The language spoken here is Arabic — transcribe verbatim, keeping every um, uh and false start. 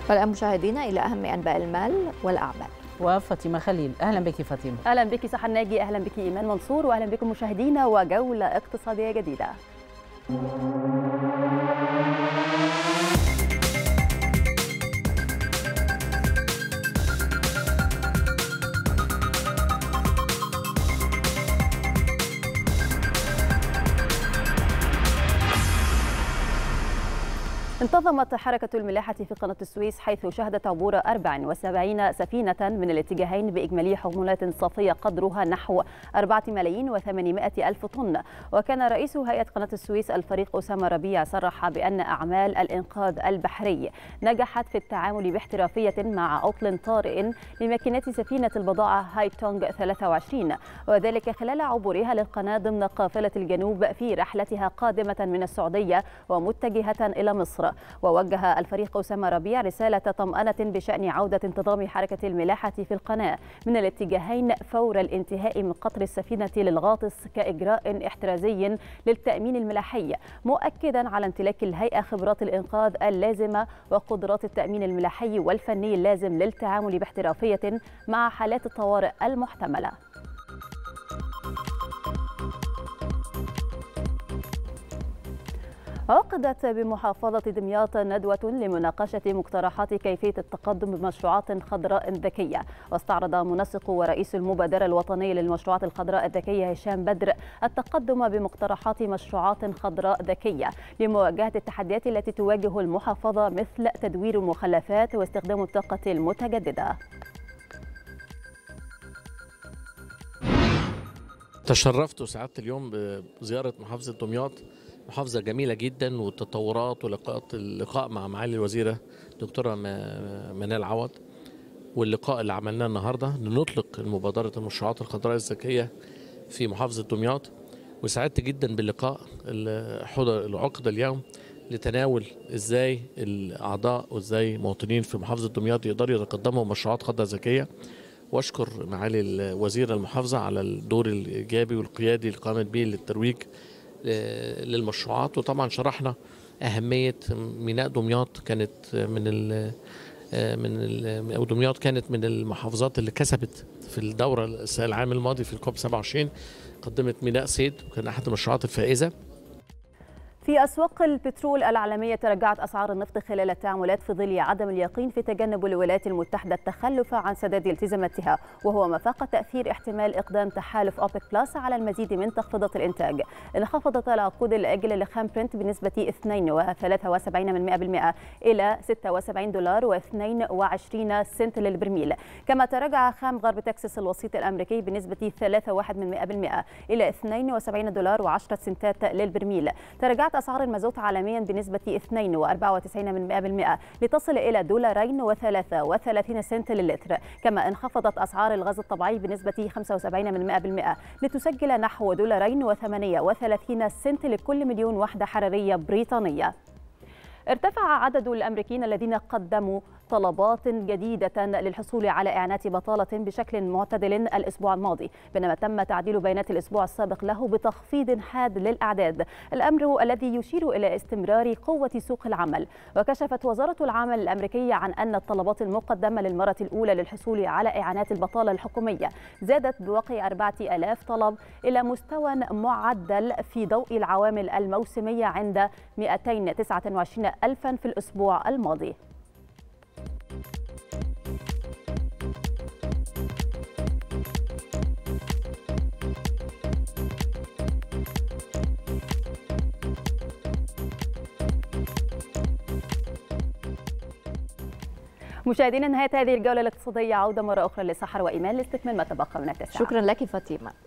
والآن مشاهدينا إلى أهم أنباء المال والأعمال وفاطمة خليل. أهلا بك فاطمة. أهلا بك سحر ناجي، أهلا بك إيمان منصور، وأهلا بكم مشاهدينا وجولة اقتصادية جديدة. انتظمت حركة الملاحة في قناة السويس حيث شهدت عبور أربع وسبعين سفينة من الاتجاهين بإجمالي حمولات صافية قدرها نحو أربعة ملايين وثمانمائة ألف طن. وكان رئيس هيئة قناة السويس الفريق أسامة ربيع صرح بأن أعمال الإنقاذ البحري نجحت في التعامل باحترافية مع عطل طارئ لماكينات سفينة البضائع هاي تونغ ثلاثة وعشرين، وذلك خلال عبورها للقناة ضمن قافلة الجنوب في رحلتها قادمة من السعودية ومتجهة إلى مصر. ووجه الفريق أسامة ربيع رسالة طمأنة بشأن عودة انتظام حركة الملاحة في القناة من الاتجاهين فور الانتهاء من قطر السفينة للغاطس كإجراء احترازي للتأمين الملاحي، مؤكدا على امتلاك الهيئة خبرات الإنقاذ اللازمة وقدرات التأمين الملاحي والفني اللازم للتعامل باحترافية مع حالات الطوارئ المحتملة. عقدت بمحافظة دمياط ندوة لمناقشة مقترحات كيفية التقدم بمشروعات خضراء ذكية. واستعرض منسق ورئيس المبادرة الوطنية للمشروعات الخضراء الذكية هشام بدر التقدم بمقترحات مشروعات خضراء ذكية لمواجهة التحديات التي تواجه المحافظة مثل تدوير المخلفات واستخدام الطاقة المتجددة. تشرفت وسعدت اليوم بزيارة محافظة دمياط، محافظة جميلة جدا، والتطورات ولقاءات اللقاء مع معالي الوزيرة دكتورة منال عوض، واللقاء اللي عملناه النهاردة لنطلق المبادرة المشروعات الخضراء الذكية في محافظة دمياط. وسعدت جدا باللقاء اللي عقد اليوم لتناول ازاي الاعضاء وازاي مواطنين في محافظة دمياط يقدروا يتقدموا مشروعات خضراء ذكية. واشكر معالي الوزير المحافظة على الدور الايجابي والقيادي اللي قامت به للترويج للمشروعات. وطبعا شرحنا أهمية ميناء دمياط، كانت من ال من ال أو دمياط كانت من المحافظات اللي كسبت في الدورة العام الماضي في الكوب سبعة وعشرين، قدمت ميناء صيد وكان أحد المشروعات الفائزة. في أسواق البترول العالمية تراجعت أسعار النفط خلال التعاملات في ظل عدم اليقين في تجنب الولايات المتحدة التخلف عن سداد التزاماتها، وهو ما فاق تأثير احتمال إقدام تحالف أوبك بلس على المزيد من تخفيضات الإنتاج. انخفضت العقود الآجلة لخام برنت بنسبة اثنين وثلاثة وسبعين بالمئة إلى ستة وسبعين دولار واثنين وعشرين سنت للبرميل. كما تراجع خام غرب تكساس الوسيط الأمريكي بنسبة ثلاثة وواحد بالمئة إلى اثنين وسبعين دولار وعشرة سنتات للبرميل. تراجعت أسعار المازوت عالميا بنسبة اثنين وأربعة وتسعين بالمئة لتصل إلى دولارين وثلاثة وثلاثين سنت للتر. كما انخفضت أسعار الغاز الطبيعي بنسبة خمسة وسبعين بالمئة لتسجل نحو دولارين وثمانية وثلاثين سنت لكل مليون وحدة حرارية بريطانية. ارتفع عدد الأمريكيين الذين قدموا طلبات جديدة للحصول على إعانات بطالة بشكل معتدل الأسبوع الماضي، بينما تم تعديل بيانات الأسبوع السابق له بتخفيض حاد للأعداد، الأمر الذي يشير إلى استمرار قوة سوق العمل. وكشفت وزارة العمل الأمريكية عن أن الطلبات المقدمة للمرة الأولى للحصول على إعانات البطالة الحكومية زادت بواقع أربعة آلاف طلب إلى مستوى معدل في ضوء العوامل الموسمية عند مئتين وتسعة وعشرين ألفا في الأسبوع الماضي. مشاهدينا، نهاية هذه الجولة الاقتصادية، عودة مرة أخرى لسحر وإيمان لاستكمال ما تبقى من التسعة. شكرا لك فاطمة.